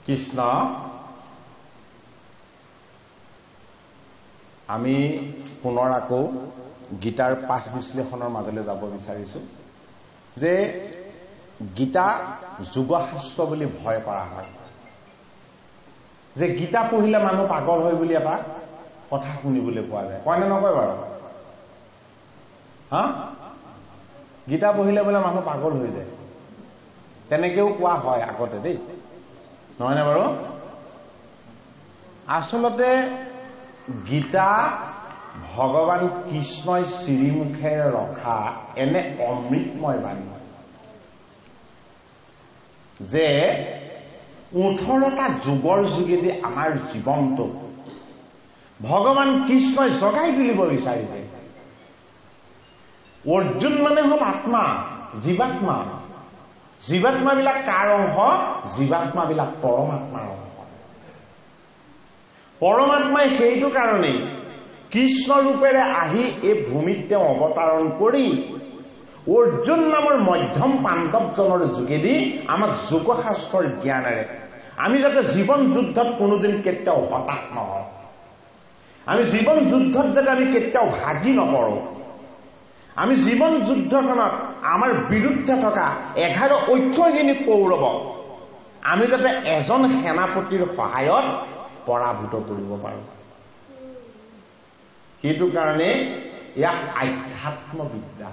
কৃষ্ণ আমি পুনৰ আকৌ গীতাৰ পাঠ বিশ্লেষণৰ মাজলৈ যাব বিচাৰিছো যে গীতা যোগশাস্ত্ৰ বুলি ভয় কৰা হয় যে গীতা পঢ়িলে মানুহ পাগল হয় বুলি এটা কথা শুনিবলৈ পোৱা যায় কয় নে নকয় বাৰু হা গীতা পঢ়িলে বোলে মানুহ পাগল হৈ যায় তেনেকেও কোৱা হয় আগতে দেই নহয় নে বাৰু আচলতে গীতা ভগৱান কৃষ্ণই শ্ৰীমুখেৰে ৰখা এনে অমৃতময় বাণী যে 18টা যুগৰ যোগেদি আমাৰ জীৱনটো ভগৱান কৃষ্ণই জগাই তুলিব বিচাৰিছে অৰ্জুন মানে হল আত্মা জীৱাত্মা জীৱাত্মাবিলাক কাৰ অংশ জীৱাত্মাবিলাক পৰমাত্মাৰ অংশ পৰমাত্মাই সেইটো কাৰণেই কৃষ্ণ ৰূপেৰে আহি এই ভূমিত তেওঁ অৱতাৰণ কৰি অৰ্জুন নামৰ মধ্যম পাণ্ডৱজনৰ যোগেদি আমাক যোগশাস্ত্ৰৰ জ্ঞানেৰে আমি যাতে জীৱন যুদ্ধত কোনোদিন কেতিয়াও হতাশ নহওঁ আমি জীৱন যুদ্ধত যাতে আমি কেতিয়াও ভাগি নপৰো আমি জীৱন যুদ্ধখনত আমাৰ বিৰুদ্ধে থকা 11 ঐক্যহীন কৌৰৱক আমি যাতে এজন সেনাপতিৰ সহায়ত পৰাভূত কৰিব পাৰো সেইটো কাৰণে ইয়াক আধ্যাত্ম বিদ্যা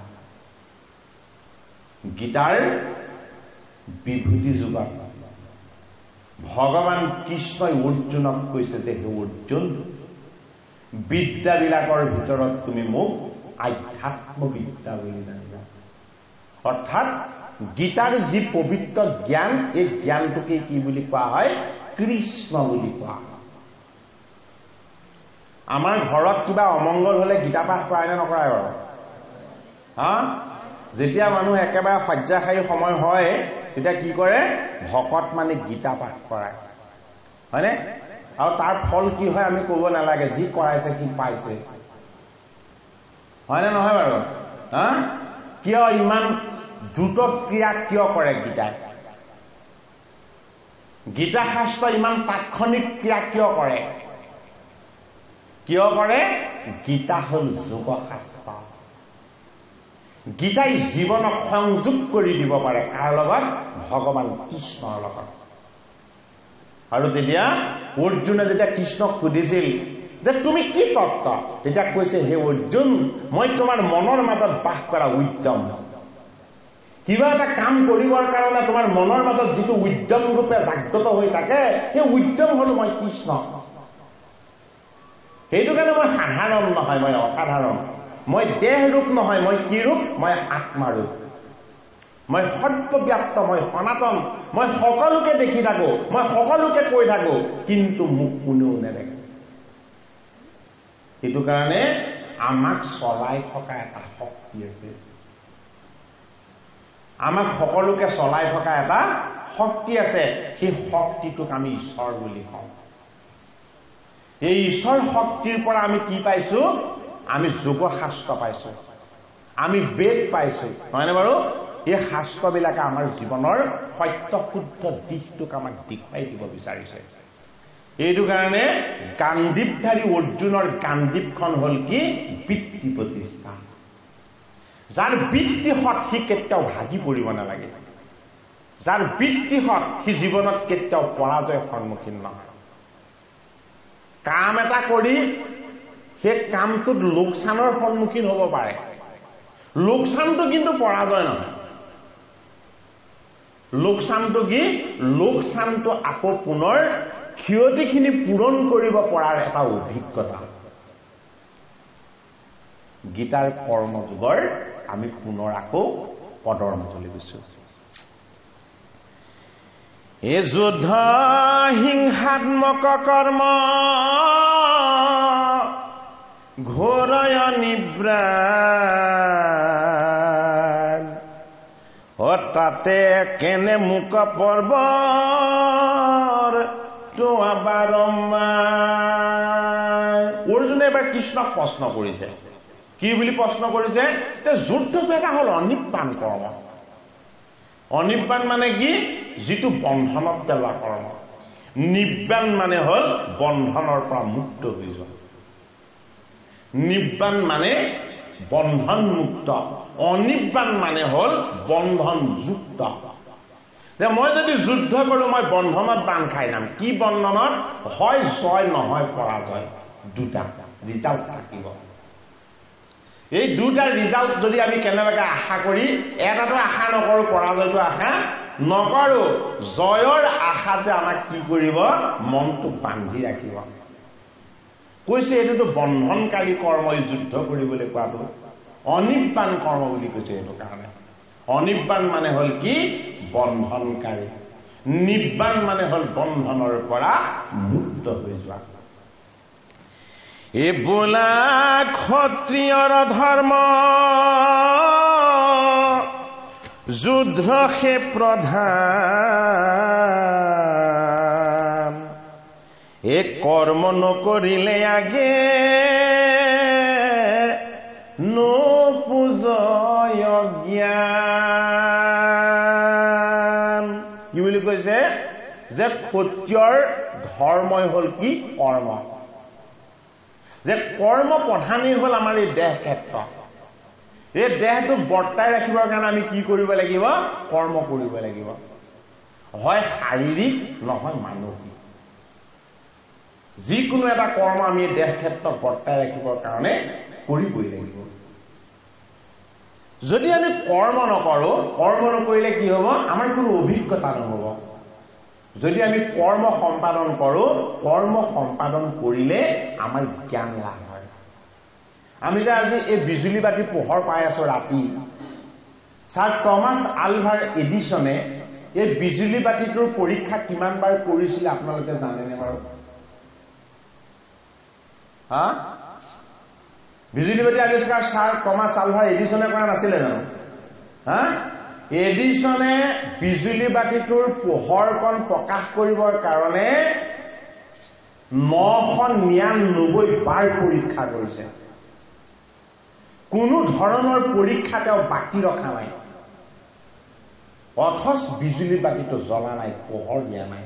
গীতাৰ বিভূতি যুগত ভগৱান কৃষ্ণই অৰ্জুনক কৈছে যে হে অৰ্জুন বিদ্যাবিলাকৰ ভিতৰত তুমি মোক আধ্যাত্ম বিদ্যা বুলি জানিবা অৰ্থাৎ গীতাৰ যি পবিত্ৰ জ্ঞান এই জ্ঞানটোকে কি বুলি কোৱা হয় কৃষ্ণ বুলি কোৱা হয় আমাৰ ঘৰত কিবা অমংগল হলে গীতা পাঠ কৰায় নে নকৰায় বাৰু হা যেতিয়া মানুহ একেবাৰে শয্যাশায়ী সময় হয় তেতিয়া কি কৰে ভকত মানে গীতা পাঠ কৰায় হয়নে আৰু তাৰ ফল কি হয় আমি ক'ব নালাগে যি কৰাইছে কি পাইছে হয়নে নহয় বাৰু হা কিয় ইমান দ্ৰুত ক্ৰিয়া কিয় কৰে গীতাই গীতা শাস্ত্ৰ ইমান তাৎক্ষণিক ক্ৰিয়া কিয় কৰে গীতা হল যোগশাস্ত্ৰ গীতাই জীৱনক সংযোগ কৰি দিব পাৰে কাৰ লগত ভগৱান কৃষ্ণৰ লগত আৰু তেতিয়া অৰ্জুনে যেতিয়া কৃষ্ণক সুধিছিল যে তুমি কি তত্ত্ব তেতিয়া কৈছে হে অৰ্জুন মই তোমাৰ মনৰ মাজত বাস কৰা উদ্যম কিবা এটা কাম কৰিবৰ কাৰণে তোমাৰ মনৰ মাজত যিটো উদ্যম ৰূপে জাগ্ৰত হৈ থাকে সেই উদ্যম হল মই কৃষ্ণ সেইটো কাৰণে মই সাধাৰণ নহয় মই অসাধাৰণ মই দেহ ৰূপ নহয় মই কি ৰূপ মই আত্মা ৰূপ মই সৰ্বব্যাপ্ত মই সনাতন মই সকলোকে দেখি থাকো মই সকলোকে কৈ থাকো কিন্তু মোক কোনেও নেদেখে সেইটো কাৰণে আমাক চলাই থকা এটা শক্তি আছে আমাক সকলোকে চলাই থকা এটা শক্তি আছে সেই শক্তিটোক আমি ঈশ্বৰ বুলি কওঁ এই ঈশ্বৰ শক্তিৰ পৰা আমি কি পাইছো আমি যোগশাস্ত্ৰ পাইছো আমি বেদ পাইছো হয়নে বাৰু এই শাস্ত্ৰবিলাকে আমাৰ জীৱনৰ সত্য শুদ্ধ দিশটোক আমাক দেখুৱাই দিব বিচাৰিছে এইটো কাৰণে গান্ধীপধাৰী অৰ্জুনৰ গান্ধীপখন হল কি বৃত্তি প্ৰতিষ্ঠা যাৰ বৃত্তি সৎ সি কেতিয়াও ভাগি পৰিব নালাগে যাৰ বৃত্তি সৎ সি জীৱনত কেতিয়াও পৰাজয়ৰ সন্মুখীন নহয় কাম এটা কৰি সেই কামটোত লোকচানৰ সন্মুখীন হ'ব পাৰে লোকচানটো কিন্তু পৰাজয় নহয় লোকচানটো কি লোকচানটো আকৌ পুনৰ ক্ষতিখিনি পূৰণ কৰিব পৰাৰ এটা অভিজ্ঞতা গীতাৰ কৰ্মযোগৰ আমি পুনৰ আকৌ পদৰ মাজলৈ গৈছো এই যুদ্ধ হিংসাত্মক কৰ্ম ঘোৰয় নিব্ৰাণ তাতে কেনে মুক পৰ্বৰ তো বাৰম্বাৰ অৰ্জুনে এবাৰ কৃষ্ণক প্ৰশ্ন কৰিছে কি বুলি প্ৰশ্ন কৰিছে যে যুদ্ধটো এটা হল অনিৰ্বাণ কৰ্ম অনিৰ্বাণ মানে কি যিটো বন্ধনত পেলোৱা কৰ্ম নিব্বাণ মানে হল বন্ধনৰ পৰা মুক্ত হৈ যোৱা। নিব্বাণ মানে বন্ধন মুক্ত, অনিব্বাণ মানে হল বন্ধন যুক্ত। যে মই যদি যুদ্ধ কৰোঁ মই বন্ধনত বান্ধ খাই যাম। কি বন্ধনত? হয় জয় নহয় পৰাজয়, দুটা ৰিজাল্ট থাকিব। এই দুটা ৰিজাল্ট যদি আমি কেনেবাকৈ আশা কৰি এটাতো আশা নকৰোঁ, পৰাজয়টো আশা নকৰোঁ, জয়ৰ আশাতে আমাক কি কৰিব? মনটো বান্ধি ৰাখিব। কৈছে এইটোতো বন্ধনকাৰী কৰ্ম, যুদ্ধ কৰিবলৈ কোৱাটো অনিব্বাণ কৰ্ম বুলি কৈছে। এইটো কাৰণে অনিব্বাণ মানে হল কি? বন্ধনকাৰী। নিব্বাণ মানে হল বন্ধনৰ পৰা মুক্ত হৈ যোৱা। এই বোলা ক্ষত্ৰিয়ৰ ধৰ্ম যুদ্ধ সে প্ৰধান, এ কৰ্ম নকৰিলে আগে নপূজয় জ্ঞান। কি বুলি কৈছে? যে ক্ষত্ৰিয়ৰ ধৰ্মই হল কি? কৰ্ম। যে কৰ্ম প্ৰধানেই হল আমাৰ এই দেহ ক্ষেত্ৰ। এই দেহটো বৰ্তাই ৰাখিবৰ কাৰণে আমি কি কৰিব লাগিব? কৰ্ম কৰিব লাগিব। হয় শাৰীৰিক নহয় মানসিক, যিকোনো এটা কৰ্ম আমি দেহ ক্ষেত্ৰত বৰ্তাই ৰাখিবৰ কাৰণে কৰিবই লাগিব। যদি আমি কৰ্ম নকৰোঁ, কৰ্ম নকৰিলে কি হ'ব? আমাৰ কোনো অভিজ্ঞতা নহ'ব। যদি আমি কৰ্ম সম্পাদন কৰোঁ, কৰ্ম সম্পাদন কৰিলে আমাৰ জ্ঞান লাভ হয়। আমি যে আজি এই বিজুলী বাতি পোহৰ পাই আছো ৰাতি, ছাৰ টমাছ আলভা এডিছনে এই বিজুলী বাতিটোৰ পৰীক্ষা কিমানবাৰ কৰিছিলে আপোনালোকে জানেনে বাৰু? হা? বিজুলী বাতি আৱিষ্কাৰ ছাৰ টমাছ আলভা এডিছনে কৰা নাছিলে জানো? হা? এডিছনে বিজুলী বাতিটোৰ পোহৰকণ প্ৰকাশ কৰিবৰ কাৰণে 999 বাৰ পৰীক্ষা কৰিছে। কোনো ধৰণৰ পৰীক্ষা তেওঁ বাকী ৰখা নাই। অথচ বিজুলী বাতিটো জ্বলা নাই, পোহৰ দিয়া নাই।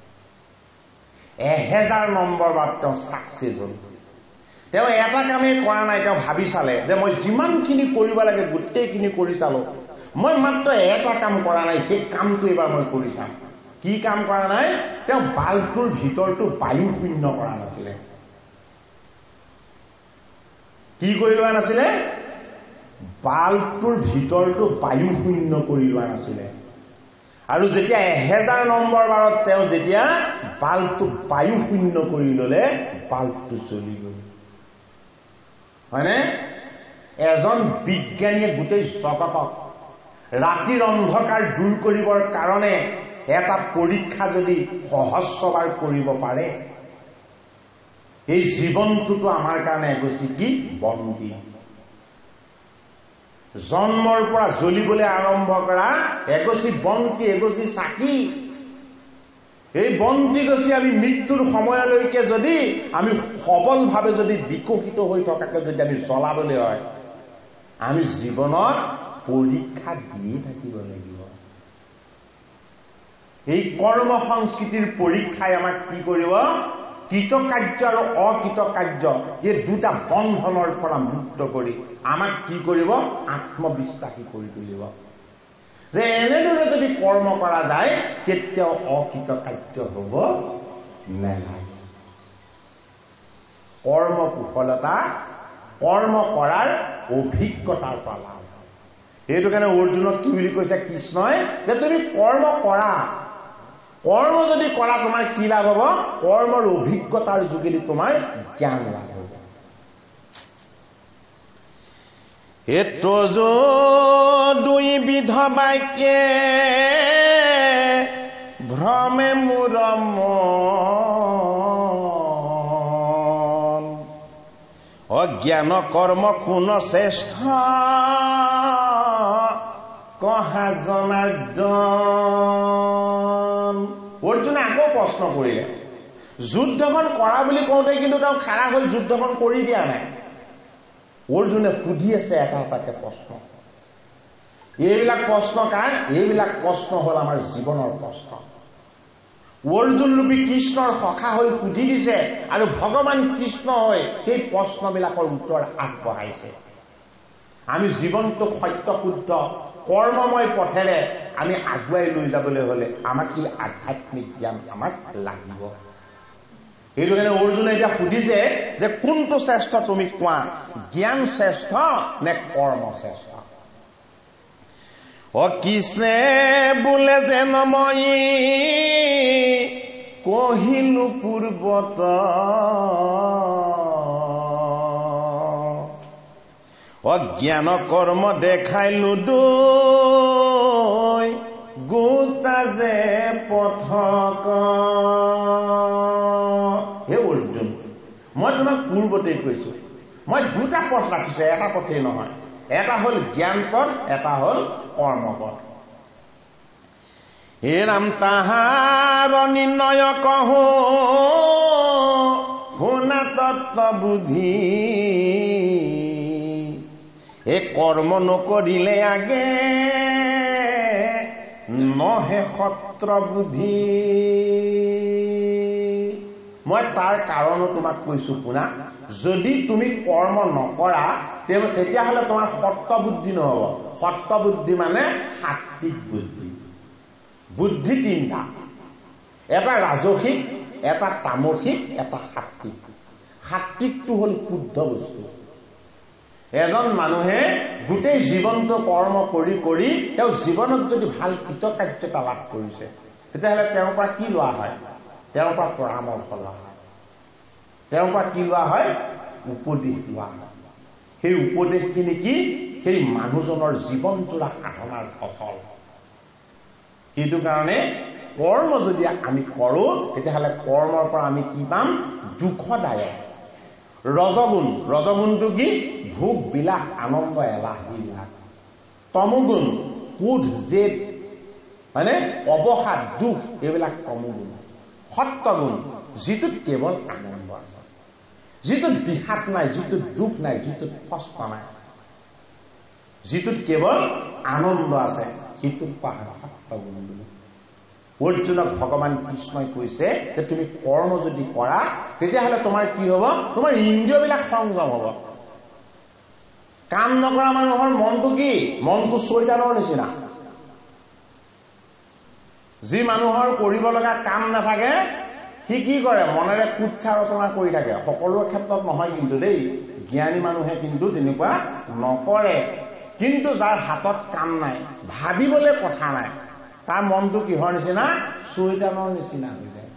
1000 নম্বৰ বাৰ তেওঁ ছাকচেছ হ'ল। তেওঁ এটা কামেই কৰা নাই। তেওঁ ভাবি চালে যে মই যিমানখিনি কৰিব লাগে গোটেইখিনি কৰি চালো, মই মাত্ৰ এটা কাম কৰা নাই, সেই কামটো এবাৰ মই কৰি চাম। কি কাম কৰা নাই? তেওঁ বাল্বটোৰ ভিতৰটো বায়ু শূন্য কৰা নাছিলে। কি কৰি লোৱা নাছিলে? বাল্বটোৰ ভিতৰটো বায়ু শূন্য কৰি লোৱা নাছিলে। আৰু যেতিয়া 1000 নম্বৰ বাৰত তেওঁ যেতিয়া বাল্বটো বায়ু শূন্য কৰি ললে, বাল্বটো জ্বলি গল। হয়নে? এজন বিজ্ঞানীয়ে গোটেই জগতক ৰাতিৰ অন্ধকাৰ দূৰ কৰিবৰ কাৰণে এটা পৰীক্ষা যদি সহস্ৰবাৰ কৰিব পাৰে, এই জীৱনটোতো আমাৰ কাৰণে এগছি কি? বন্দী। জন্মৰ পৰা জ্বলিবলৈ আৰম্ভ কৰা এগছি বন্তি, এগছি চাকি। এই বন্তি গছি আমি মৃত্যুৰ সময়লৈকে যদি আমি সবলভাৱে যদি বিকশিত হৈ থকাকে যদি আমি জ্বলাবলৈ হয়, আমি জীৱনত পৰীক্ষা দিয়ে থাকিব লাগিব। এই কৰ্ম সংস্কৃতিৰ পৰীক্ষাই আমাক কি কৰিব? কৃতকাৰ্য আৰু অকৃতকাৰ্য এই দুটা বন্ধনৰ পৰা মুক্ত কৰি আমাক কি কৰিব? আত্মবিশ্বাসী কৰি তুলিব। যে এনেদৰে যদি কৰ্ম কৰা যায় কেতিয়াও অকৃতকাৰ্য হ'ব নালাগে। কৰ্ম কুশলতা কৰ্ম কৰাৰ অভিজ্ঞতাৰ পৰা লাভ। সেইটো কাৰণে অৰ্জুনক কি বুলি কৈছে কৃষ্ণই? যে তুমি কৰ্ম কৰা। কৰ্ম যদি কৰা তোমাৰ কি লাভ হ'ব? কৰ্মৰ অভিজ্ঞতাৰ যোগেদি তোমাৰ জ্ঞান লাভ হ'ব। এটো দুই বিধ বাক্যে ভ্ৰমে মোৰ মন, অজ্ঞান কৰ্ম কোন শ্ৰেষ্ঠ কহা জনাৰ্দন। অৰ্জুনে আকৌ প্ৰশ্ন কৰিলে। যুদ্ধখন কৰা বুলি কওঁতে কিন্তু তেওঁ খাৰা হৈ যুদ্ধখন কৰি দিয়া নাই। অৰ্জুনে সুধি আছে এটা এটাকে প্ৰশ্ন। এইবিলাক প্ৰশ্ন কাৰ? এইবিলাক প্ৰশ্ন হ'ল আমাৰ জীৱনৰ প্ৰশ্ন। অৰ্জুন ৰূপী কৃষ্ণৰ সখা হৈ সুধি দিছে আৰু ভগৱান কৃষ্ণ হৈ সেই প্ৰশ্নবিলাকৰ উত্তৰ আগবঢ়াইছে। আমি জীৱনটোক সত্য শুদ্ধ কৰ্মময় পথেৰে আমি আগুৱাই লৈ যাবলৈ হলে আমাক কি আধ্যাত্মিক জ্ঞান আমাক লাগিব। সেইটো কাৰণে অৰ্জুনে এতিয়া সুধিছে যে কোনটো শ্ৰেষ্ঠ তুমি কোৱা, জ্ঞান শ্ৰেষ্ঠ নে কৰ্ম শ্ৰেষ্ঠ? কৃষ্ণে বোলে যেন মই কহিলো পূৰ্বত জ্ঞান কৰ্ম দেখাইলো দুই গোটা যে পথক। হে অৰ্জুন, মই তোমাক পূৰ্বতেই কৈছো মই দুটা পথ ৰাখিছো, এটা পথেই নহয়। এটা হল জ্ঞান পথ, এটা হল কৰ্ম পথ। হে ৰাম তাহাৰ নিৰ্ণয় কহো শুনা তত্ত্ব বুদ্ধি, এই কৰ্ম নকৰিলে আগে নহে সত্ৰ বুদ্ধি। মই তাৰ কাৰণো তোমাক কৈছো শুনা, যদি তুমি কৰ্ম নকৰা তেতিয়াহ'লে তোমাৰ সত্য বুদ্ধি নহব। সত্য বুদ্ধি মানে সাত্বিক বুদ্ধি। বুদ্ধি তিনিটা, এটা ৰাজসিক, এটা তামসিক, এটা সাত্বিক। সাত্বিকটো হল শুদ্ধ বস্তু। এজন মানুহে গোটেই জীৱনটো কৰ্ম কৰি কৰি তেওঁ জীৱনত যদি ভাল কৃতকাৰ্যতা লাভ কৰিছে তেতিয়াহ'লে তেওঁৰ পৰা কি লোৱা হয়? তেওঁৰ পৰা পৰামৰ্শ লোৱা হয়। তেওঁৰ পৰা কি লোৱা হয়? উপদেশ লোৱা হয়। সেই উপদেশখিনি কি? সেই মানুহজনৰ জীৱনজোৰা সাধনাৰ ফল। সেইটো কাৰণে কৰ্ম যদি আমি কৰো তেতিয়াহ'লে কৰ্মৰ পৰা আমি কি পাম? দুখদায়ক ৰজগুণ। ৰজগুণটো কি? ভোগ বিলাস আনন্দ এলাহ বিলাস। তমগুণ ক্ৰোধ জেদ মানে অৱসাদ দুখ, এইবিলাক তমগুণ। সত্যগুণ যিটোত কেৱল আনন্দ আছে, যিটোত বিষাদ নাই, যিটোত দুখ নাই, যিটোত কষ্ট নাই, যিটোত কেৱল আনন্দ আছে, সেইটোক কোৱা হয় সত্যগুণ বুলি। অৰ্জুনক ভগৱান কৃষ্ণই কৈছে যে তুমি কৰ্ম যদি কৰা তেতিয়াহ'লে তোমাৰ কি হব? তোমাৰ ইন্দ্ৰিয়বিলাক সংযম হব। কাম নকৰা মানুহৰ মনটো কি? মনটো চৈতানৰ নিচিনা। যি মানুহৰ কৰিব লগা কাম নাথাকে সি কি কৰে? মনেৰে কুৎসা ৰচনা কৰি থাকে। সকলো ক্ষেত্ৰত নহয় কিন্তু দেই, জ্ঞানী মানুহে কিন্তু তেনেকুৱা নকৰে। কিন্তু যাৰ হাতত কাম নাই, ভাবিবলৈ কথা নাই, তাৰ মনটো কিহৰ নিচিনা? চৈতানৰ নিচিনা হৈ যায়।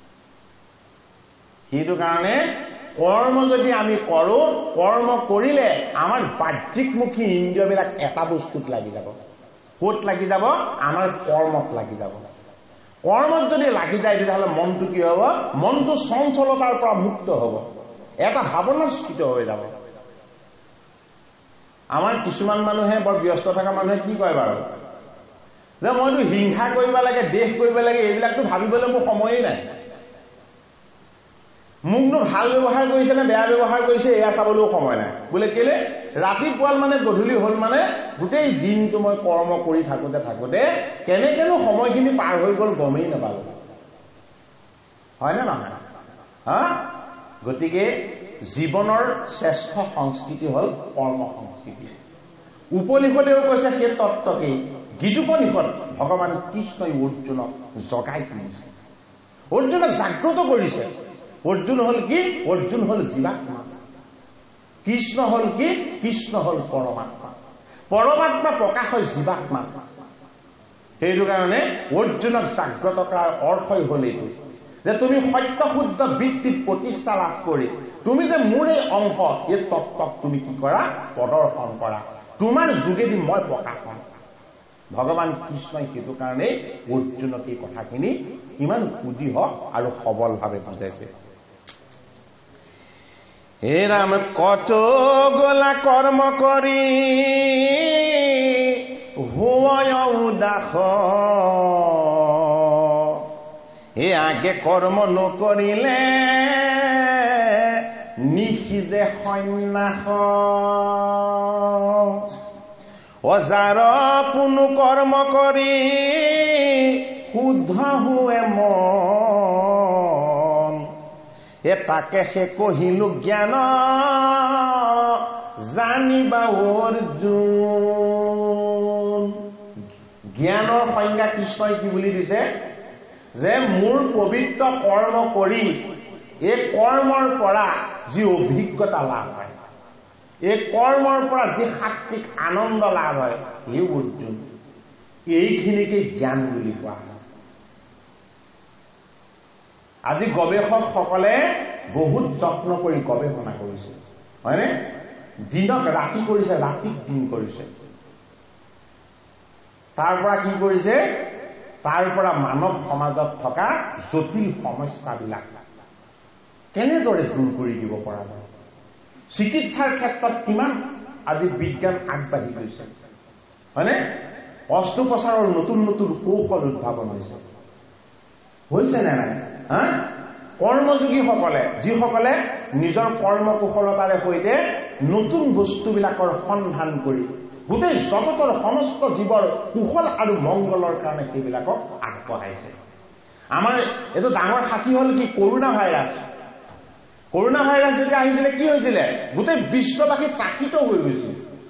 সেইটো কাৰণে কৰ্ম যদি আমি কৰো, কৰ্ম কৰিলে আমাৰ বাহ্যিকমুখী ইন্দ্ৰিয়বিলাক এটা বস্তুত লাগি যাব। ক'ত লাগি যাব? আমাৰ কৰ্মত লাগি যাব। কৰ্মত যদি লাগি যায় তেতিয়াহ'লে মনটো কি হ'ব? মনটো চঞ্চলতাৰ পৰা মুক্ত হ'ব, এটা ভাৱনাস্থিত হৈ যাব। আমাৰ কিছুমান মানুহে, বৰ ব্যস্ত থকা মানুহে কি কয় বাৰু? যে মইতো হিংসা কৰিব লাগে, দেশ কৰিব লাগে, এইবিলাকতো ভাবিবলৈ মোৰ সময়েই নাই। মোকনো ভাল ব্যৱহাৰ কৰিছে নে বেয়া ব্যৱহাৰ কৰিছে এয়া চাবলৈও সময় নাই। বোলে কেলে? ৰাতিপুৱা মানে গধূলি হ'ল মানে গোটেই দিনটো মই কৰ্ম কৰি থাকোতে থাকোতে কেনেকেনো সময়খিনি পাৰ হৈ গ'ল গমেই নাপালো। হয়নে নহয়? গতিকে জীৱনৰ শ্ৰেষ্ঠ সংস্কৃতি হ'ল কৰ্ম সংস্কৃতি। উপনিষদেও কৈছে সেই তত্ত্বকেই। গীতোপনিষদ ভগৱান কৃষ্ণই অৰ্জুনক জগাই তুলিছে, অৰ্জুনক জাগ্ৰত কৰিছে। অৰ্জুন হল কি? অৰ্জুন হল জীৱাত্মা। কৃষ্ণ হল কি? কৃষ্ণ হল পৰমাত্মা। পৰমাত্মা প্ৰকাশ হয় জীৱাত্মা। সেইটো কাৰণে অৰ্জুনক জাগ্ৰত কৰাৰ অৰ্থই হল এইটো যে তুমি সত্য শুদ্ধ বৃত্তিত প্ৰতিষ্ঠা লাভ কৰি তুমি যে মোৰ এই অংশ, এই তত্ত্বক তুমি কি কৰা? প্ৰদৰ্শন কৰা। তোমাৰ যোগেদি মই প্ৰকাশ হম। ভগৱান কৃষ্ণই সেইটো কাৰণেই অৰ্জুনক এই কথাখিনি ইমান সুদৃঢ় আৰু সবলভাৱে বুজাইছে। হে ৰাম কত গলা কৰ্ম কৰি হুয় উদাস, হে আগে কৰ্ম নকৰিলে নিশিজে সন্ন্যাস। যাৰ কোনো কৰ্ম কৰি শুদ্ধ হুৱে মন, হে তাকে সে কহিলো জ্ঞান জানিবা অৰ্জুন। জ্ঞানৰ সংজ্ঞা কৃষ্ণই কি বুলি দিছে যে মোৰ পবিত্ৰ কৰ্ম কৰি এই কৰ্মৰ পৰা যি অভিজ্ঞতা লাভ হয়, এই কৰ্মৰ পৰা যি সাত্বিক আনন্দ লাভ হয়, এই অৰ্জুন, এইখিনিকে জ্ঞান বুলি কোৱা হয়। আজি গৱেষকসকলে বহুত যত্ন কৰি গৱেষণা কৰিছে, হয়নে? দিনক ৰাতি কৰিছে, ৰাতিক দিন কৰিছে। তাৰ পৰা কি কৰিছে? তাৰ পৰা মানৱ সমাজত থকা জটিল সমস্যাবিলাক কেনেদৰে দূৰ কৰি দিব পৰা যায়। চিকিৎসাৰ ক্ষেত্ৰত কিমান আজি বিজ্ঞান আগবাঢ়ি গৈছে, হয়নে? অস্ত্ৰোপচাৰৰ নতুন নতুন কৌশল উদ্ভাৱন হৈছে নে নাই? কৰ্মযোগীসকলে, যিসকলে নিজৰ কৰ্মকুশলতাৰে সৈতে নতুন বস্তুবিলাকৰ সন্ধান কৰি গোটেই জগতৰ সমস্ত জীৱৰ কুশল আৰু মংগলৰ কাৰণে সেইবিলাকক আগবঢ়াইছে। আমাৰ এইটো ডাঙৰ সাক্ষী হ'ল কি? Corona virus. কৰোনা ভাইৰাছ যেতিয়া আহিছিলে কি হৈছিলে? গোটেই বিশ্ববাসী প্ৰাকৃত হৈ গৈছিল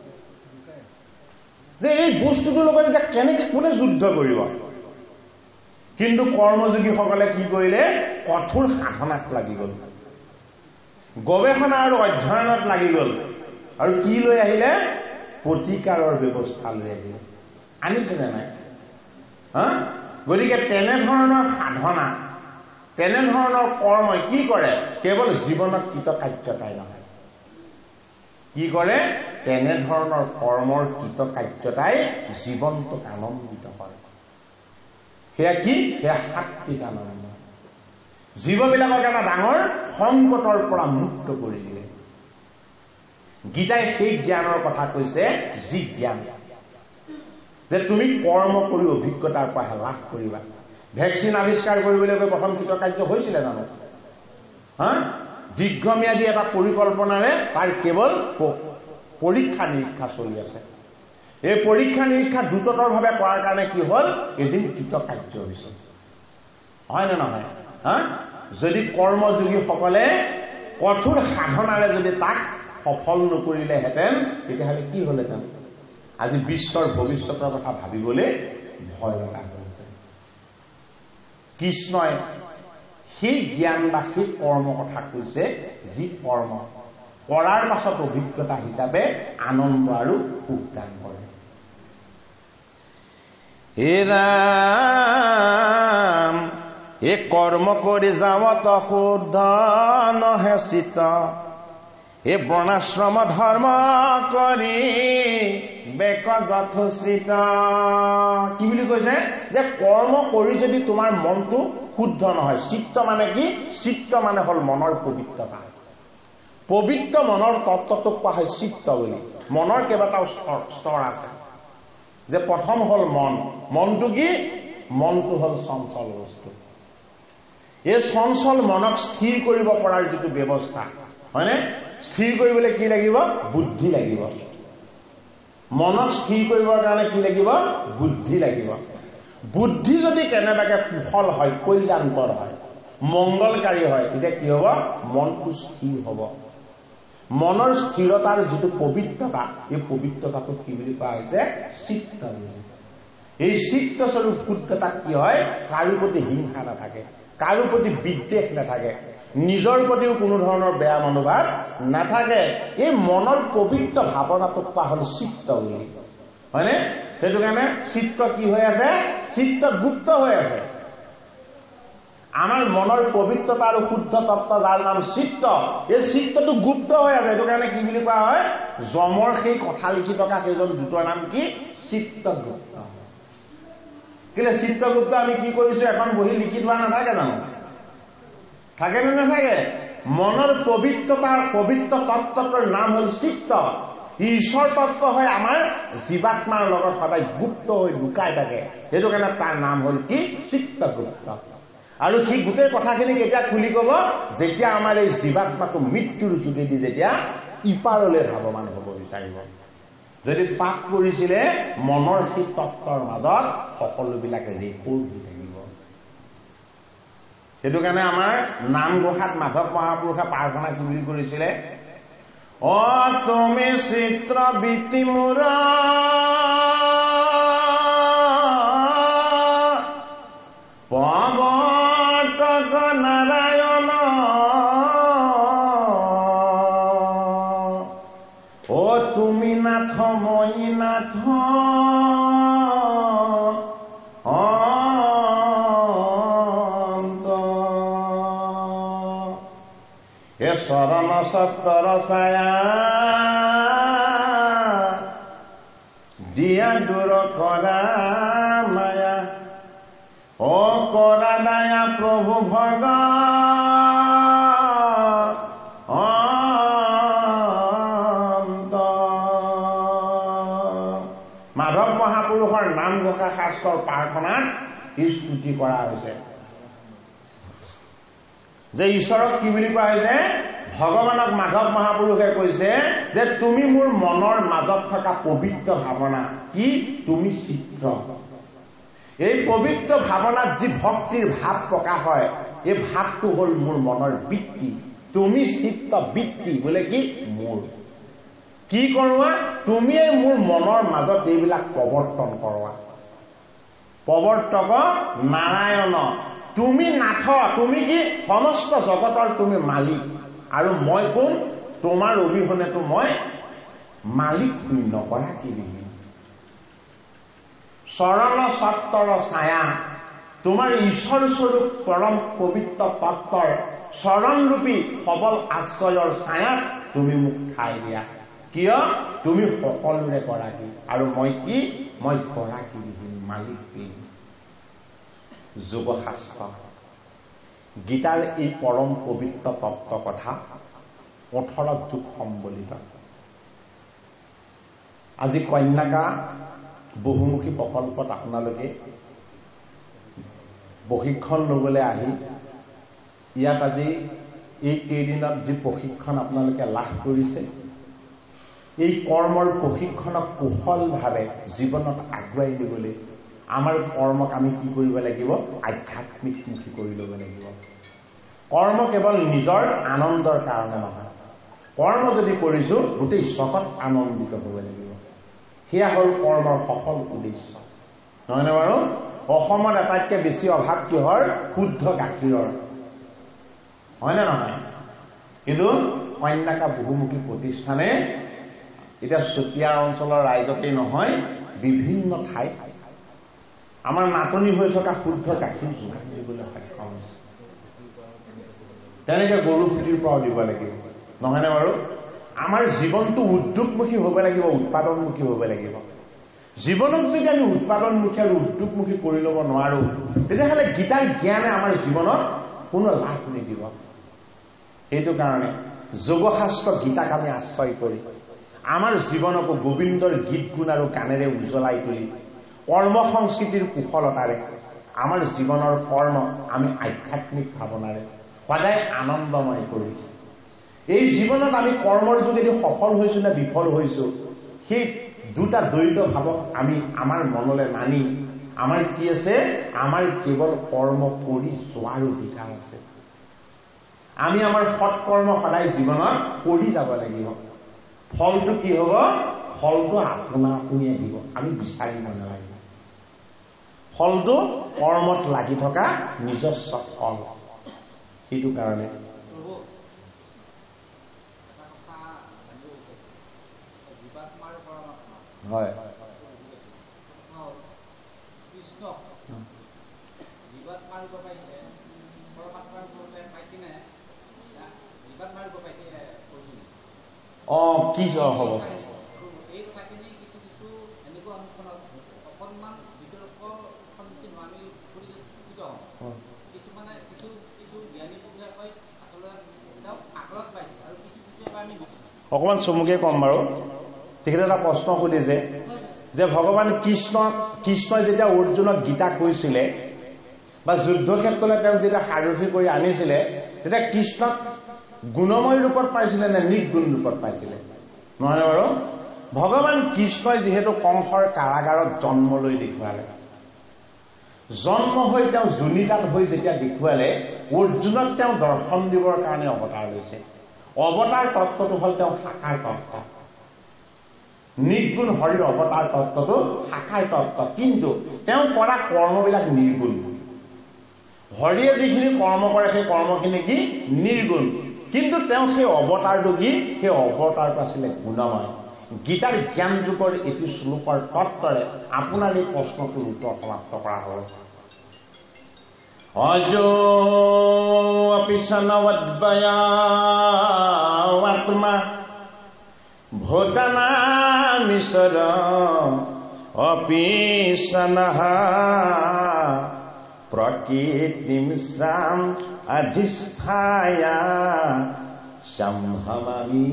যে এই বস্তুটোৰ লগত এতিয়া কেনেকে কোনে যুদ্ধ কৰিব। কিন্তু কৰ্মযোগীসকলে কি কৰিলে? কঠোৰ সাধনাত লাগি গ'ল, গৱেষণা আৰু অধ্যয়নত লাগি গ'ল, আৰু কি লৈ আহিলে? প্ৰতিকাৰৰ ব্যৱস্থা লৈ আহিলে। আনিছে নে নাই? গতিকে তেনেধৰণৰ সাধনা, তেনেধৰণৰ কৰ্মই কি কৰে? কেৱল জীৱনত কৃতকাৰ্যতাই নহয়, কি কৰে? তেনেধৰণৰ কৰ্মৰ কৃতকাৰ্যতাই জীৱনটোক আনন্দিত কৰে। সেয়া কি? সেয়া সাত্বিক আনন্দ। জীৱবিলাকক এটা ডাঙৰ সংকটৰ পৰা মুক্ত কৰি দিয়ে। গীতাই সেই জ্ঞানৰ কথা কৈছে, যি জ্ঞান যে তুমি কৰ্ম কৰি অভিজ্ঞতাৰ পৰা লাভ কৰিবা। ভেকচিন আৱিষ্কাৰ কৰিবলৈ গৈ প্ৰথম কৃতকাৰ্য হৈছিলে জানো? দীৰ্ঘম্যাদী এটা পৰিকল্পনাৰে তাৰ কেৱল পৰীক্ষা নিৰীক্ষা চলি আছে। এই পৰীক্ষা নিৰীক্ষা দ্ৰুততৰভাৱে কৰাৰ কাৰণে কি হ'ল? এদিন কৃতকাৰ্য হৈছে, হয় নে নহয়? যদি কৰ্মযোগীসকলে কঠোৰ সাধনাৰে যদি তাক সফল নকৰিলেহেঁতেন, তেতিয়াহ'লে কি হ'লহেঁতেন? আজি বিশ্বৰ ভৱিষ্যতৰ কথা ভাবিবলৈ ভয় লগা হ'লহেঁতেন। কৃষ্ণই সেই জ্ঞান বা সেই কৰ্ম কথা কৈছে, যি কৰ্ম কৰাৰ পাছত অভিজ্ঞতা হিচাপে আনন্দ আৰু সুখ দান কৰে। হে ৰাম, এই কৰ্ম কৰি যাৱত শুদ্ধ নহে চিত, এই বৰ্ণাশ্ৰম ধৰ্ম কৰি বেক যথোচিত। কি বুলি কৈছে? যে কৰ্ম কৰি যদি তোমাৰ মনটো শুদ্ধ নহয়, চিত্ত মানে কি? চিত্ত মানে হ'ল মনৰ পবিত্ৰতা। পবিত্ৰ মনৰ তত্ত্বটোক কোৱা হয় চিত্ত বুলি। মনৰ কেইবাটাও স্তৰ আছে। যে প্ৰথম হ'ল মন। মনটো কি? মনটো হ'ল চঞ্চল বস্তু। এই চঞ্চল মনক স্থিৰ কৰিব পৰাৰ যিটো ব্যৱস্থা, হয়নে? স্থিৰ কৰিবলৈ কি লাগিব? বুদ্ধি লাগিব। মনক স্থিৰ কৰিবৰ কাৰণে কি লাগিব? বুদ্ধি লাগিব। বুদ্ধি যদি কেনেবাকে কুশল হয়, কল্যাণকৰ হয়, মংগলকাৰী হয়, তেতিয়া কি হ'ব? মনটো স্থিৰ হ'ব। মনৰ স্থিৰতাৰ যিটো পবিত্ৰতা, এই পবিত্ৰতাটোক কি বুলি কোৱা হৈছে? চিত্ত বুলি। এই চিত্তস্বৰূপ শুদ্ধতাক কি হয়? কাৰো প্ৰতি হিংসা নাথাকে, কাৰো প্ৰতি বিদ্বেষ নাথাকে, নিজৰ প্ৰতিও কোনো ধৰণৰ বেয়া মনোভাৱ নাথাকে। এই মনৰ পবিত্ৰ ভাৱনাটোক কোৱা হ'ল চিত্ত বুলি, হয়নে? সেইটো কাৰণে চিত্ত কি হৈ আছে? চিত্ত গুপ্ত হৈ আছে। আমাৰ মনৰ পবিত্ৰতা আৰু শুদ্ধ তত্ত্ব যাৰ নাম চিত্ত, এই চিত্তটো গুপ্ত হৈ আছে। সেইটো কাৰণে কি বুলি কোৱা হয়? যমৰ সেই কথা লিখি থকা সেইজন দূতৰ নাম কি? চিত্তগুপ্ত। কিন্তু চিত্তগুপ্ত আমি কি কৰিছো? এখন বহি লিখি থোৱা নাথাকে জানো? থাকে নে নাথাকে? মনৰ পবিত্ৰতাৰ পবিত্ৰ তত্ত্বটোৰ নাম হ'ল চিত্ত। ঈশ্বৰ তত্ত্ব হয় আমাৰ জীৱাত্মাৰ লগত সদায় গুপ্ত হৈ লুকাই থাকে। সেইটো কাৰণে তাৰ নাম হ'ল কি? চিত্তগুপ্ত। আৰু সি গোটেই কথাখিনি কেতিয়া খুলি ক'ব? যেতিয়া আমাৰ এই জীৱাত্মাটো মৃত্যুৰ যোগেদি যেতিয়া ইপাৰলৈ ধাৱমান হ'ব বিচাৰিব। যদি পাপ কৰিছিলে, মনৰ সেই তত্ত্বৰ মাজত সকলোবিলাক ৰেকৰ্ড হৈ থাকিব। সেইটো কাৰণে আমাৰ নামঘোষাত মাধৱ মহাপুৰুষে প্ৰাৰ্থনা কি বুলি কৰিছিলে? অ তুমি চিত্ৰ বৃত্তি মোৰ প্ৰৱৰ্তক নাৰায়ণ, অ তুমি নাথ মই নাথ, চৰণ সত্তৰ ছায়া দিয়া দূৰ কৰা মায়া, অ কৰা দায়া প্ৰভু ভগৱন্ত। মাধৱ মহাপুৰুষৰ নামঘোষা শাস্ত্ৰৰ প্ৰাৰ্থনাত স্তুতি কৰা হৈছে যে ঈশ্বৰক কি বুলি কোৱা হৈছে? ভগৱানক মাধৱ মহাপুৰুষে কৈছে যে তুমি মোৰ মনৰ মাজত থকা পবিত্ৰ ভাৱনা। কি? তুমি চিত্ৰ। এই পবিত্ৰ ভাৱনাত যি ভক্তিৰ ভাৱ প্ৰকাশ হয়, এই ভাৱটো হ'ল মোৰ মনৰ বৃত্তি। তুমি চিত্ত বৃত্তি বোলে কি? মোৰ। কি কৰোৱা? তুমিয়ে মোৰ মনৰ মাজত এইবিলাক প্ৰৱৰ্তন কৰোৱা। প্ৰৱৰ্তক নাৰায়ণ, তুমি নাথ, তুমি কি? সমস্ত জগতৰ তুমি মালিক। আৰু মই কোন? তোমাৰ অবিহনেতো মই মালিক শূন্য কৰা কি? চৰণ সত্তৰ ছায়া, তোমাৰ ঈশ্বৰ স্বৰূপ পৰম পবিত্ৰ তত্বৰ চৰণৰূপী সবল আশ্ৰয়ৰ ছায়াত তুমি মোক ঠাই দিয়া। কিয়? তুমি সকলোৰে গৰাকী আৰু মই কি? মই গৰাকী মালিক। যোগশাস্ত্ৰ গীতাৰ এই পৰম পবিত্ৰ তত্ত্ব কথা 18 যুগ সম্বলিত। আজি কন্যাকা বহুমুখী প্ৰকল্পত আপোনালোকে প্ৰশিক্ষণ ল'বলৈ আহি ইয়াত আজি এই কেইদিনত যি প্ৰশিক্ষণ আপোনালোকে লাভ কৰিছে, এই কৰ্মৰ প্ৰশিক্ষণক কুশলভাৱে জীৱনত আগুৱাই নিবলৈ আমাৰ কৰ্মক আমি কি কৰিব লাগিব? আধ্যাত্মিকমুখী কৰি ল'ব লাগিব। কৰ্ম কেৱল নিজৰ আনন্দৰ কাৰণে নহয়, কৰ্ম যদি কৰিছো গোটেই জগত আনন্দিত হ'ব লাগিব। সেয়া হ'ল কৰ্মৰ সফল উদ্দেশ্য, নহয়নে বাৰু? অসমত আটাইতকৈ বেছি অভাৱ কিহৰ? শুদ্ধ গাখীৰৰ, হয়নে নহয়? কিন্তু কন্যাকা বহুমুখী প্ৰতিষ্ঠানে এতিয়া চতিয়া অঞ্চলৰ ৰাইজকেই নহয়, বিভিন্ন ঠাইত আমাৰ নাটনি হৈ থকা শুদ্ধ গাখীৰ যোগান দিবলৈ সক্ষম হৈছে। তেনেকে গৰু খুটিৰ পৰাও দিব লাগিব, নহয়নে বাৰু? আমাৰ জীৱনটো উদ্যোগমুখী হ'ব লাগিব, উৎপাদনমুখী হ'ব লাগিব। জীৱনক যদি আমি উৎপাদনমুখী আৰু উদ্যোগমুখী কৰি ল'ব নোৱাৰো, তেতিয়াহ'লে গীতাৰ জ্ঞানে আমাৰ জীৱনত কোনো লাভ নিদিব। সেইটো কাৰণে যোগশাস্ত্ৰ গীতাক আমি আশ্ৰয় কৰি আমাৰ জীৱনকো গোবিন্দৰ গীত গুণ আৰু গানেৰে উজ্বলাই তুলি কৰ্ম সংস্কৃতিৰ কুশলতাৰে আমাৰ জীৱনৰ কৰ্ম আমি আধ্যাত্মিক ভাৱনাৰে সদায় আনন্দময় কৰি এই জীৱনত আমি কৰ্মৰ যোগেদি সফল হৈছো নে বিফল হৈছো, সেই দুটা দ্বৈত ভাৱক আমি আমাৰ মনলৈ মানি আমাৰ কি আছে? আমাৰ কেৱল কৰ্ম কৰি যোৱাৰ অধিকাৰ আছে। আমি আমাৰ সৎকৰ্ম সদায় জীৱনত কৰি যাব লাগিব। ফলটো কি হ'ব? ফলটো আপোনা আপুনি আহিব, আমি বিচাৰিব নালাগিব। ফলটো কৰ্মত লাগি থকা নিজস্ব ফল। সেইটো কাৰণে হয় কি হ'ব? অকণমান চমুকে কম বাৰু। তেখেতে এটা প্ৰশ্ন সুধিছে যে ভগৱান কৃষ্ণই যেতিয়া অৰ্জুনক গীতা কৈছিলে বা যুদ্ধ ক্ষেত্ৰলৈ তেওঁক যেতিয়া সাৰথি কৰি আনিছিলে, তেতিয়া কৃষ্ণক গুণময় ৰূপত পাইছিলে নে নিৰ্গুণ ৰূপত পাইছিলে? নহয় বাৰু? ভগৱান কৃষ্ণই যিহেতু কংসৰ কাৰাগাৰত জন্ম লৈ দেখুৱালে, জন্ম হৈ তেওঁ জুনিতাত হৈ যেতিয়া দেখুৱালে অৰ্জুনক তেওঁ দৰ্শন দিবৰ কাৰণে অৱতাৰ লৈছে। অৱতাৰ তত্ত্বটো হ'ল তেওঁ সাকাৰ তত্ত্ব, নিৰ্গুণ হৰিৰ অৱতাৰ তত্ত্বটো সাকাৰ তত্ত্ব, কিন্তু তেওঁ কৰা কৰ্মবিলাক নিৰ্গুণ। হৰিয়ে যিখিনি কৰ্ম কৰে সেই কৰ্মখিনি কি নিৰ্গুণ, কিন্তু তেওঁ সেই অৱতাৰটো কি সেই অৱতাৰটো আছিলে গুণময়। গীতাৰ জ্ঞান যুগৰ এটি শ্লোকৰ তত্ত্বৰে আপোনাৰ এই প্ৰশ্নটোৰ উত্তৰ সমাপ্ত কৰা হ'ল। অজো অপিছনবদ্বয়াত্মা ভূতানামিশৰ অপিছনঃ প্ৰকৃতিম সাম অধিষ্ঠায় সম্ভৱামি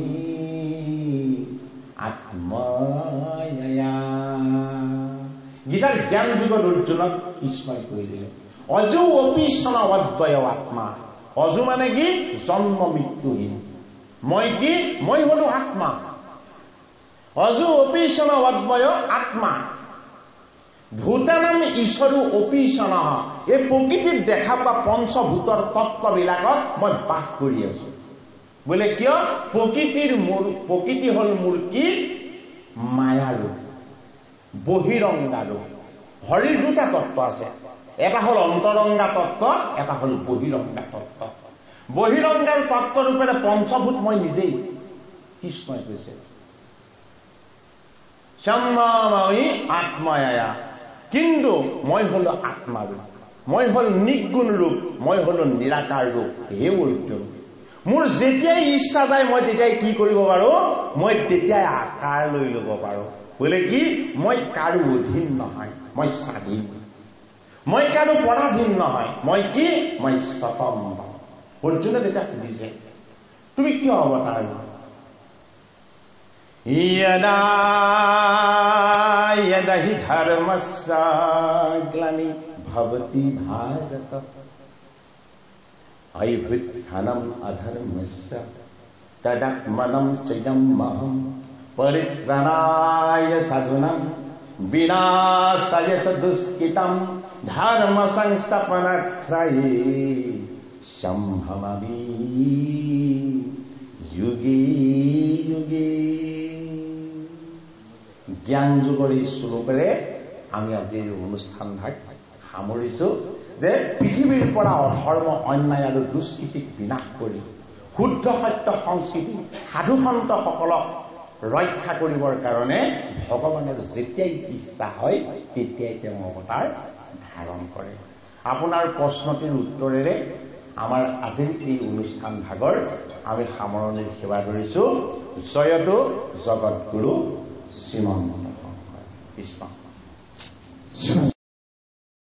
আত্ময়া। গীতাৰ জ্ঞান যুগত অৰ্জুনক স্মৰণ কৰি দিলে। অজো অপিছন অদ্বয় আত্মা। অজু মানে কি জন্ম মৃত্যুহীন। মই কি মই হলো আত্মা। অজু অপিছন অদ্বয় আত্মা ভূতানাম ঈশ্বৰো অপিছন। এই প্ৰকৃতিত দেখা পোৱা পঞ্চভূতৰ তত্ত্ববিলাকত মই বাস কৰি আছো। বোলে কিয়? প্ৰকৃতি হল মোৰ কি মায়াৰূপ, বহিৰংগা ৰূপ। হৰিৰ দুটা তত্ত্ব আছে, এটা হল অন্তৰংগা তত্ত্ব, এটা হল বহিৰংগা তত্ত্ব। বহিৰংগাৰ তত্ত্ব ৰূপেৰে পঞ্চভূত মই নিজেই কৃষ্ণই কৈছে সম্ভৱামি আত্ময়া। কিন্তু মই হলো আত্মাৰূপ, মই হল নিৰ্গুণ ৰূপ, মই হলো নিৰাকাৰ ৰূপ। হে অৰ্জুন, মোৰ যেতিয়াই ইচ্ছা যায় মই তেতিয়াই কি কৰিব পাৰো? মই তেতিয়াই আকাৰ লৈ ল'ব পাৰো। বোলে কি মই কাৰো অধীন নহয়, মই স্বাধীন। মই কাৰো পৰাধীন নহয়, মই কি মই স্বতন্ত্ৰ। অৰ্জুনে তেতিয়া সুধিছে তুমি কিয় অৱতাৰ লোৱা? यदा यदा हि धर्मस्य ग्लानि भवति भारत अभ्युत्थानम् अधर्मस्य तदात्मनं सृजमहं परित्राणाय साधूनां विनाशाय च दुष्कृतं धर्म संस्थापनार्थाय सम्भवामि युगे युगे। জ্ঞান যুগৰ এই শ্লোকেৰে আমি আজিৰ অনুষ্ঠান ভাগ সামৰিছো যে পৃথিৱীৰ পৰা অধৰ্ম অন্যায় আৰু দুষ্কৃতিক বিনাশ কৰি শুদ্ধ সত্য সংস্কৃতি সাধু সন্তসকলক ৰক্ষা কৰিবৰ কাৰণে ভগৱানৰ যেতিয়াই ইচ্ছা হয় তেতিয়াই তেওঁ অৱতাৰ ধাৰণ কৰে। আপোনাৰ প্ৰশ্নটিৰ উত্তৰেৰে আমাৰ আজিৰ এই অনুষ্ঠান ভাগৰ আমি সামৰণিৰ সেৱা কৰিছো। জয়তু জগতগুৰু শ্ৰীমন্ত কৃষ্ণ।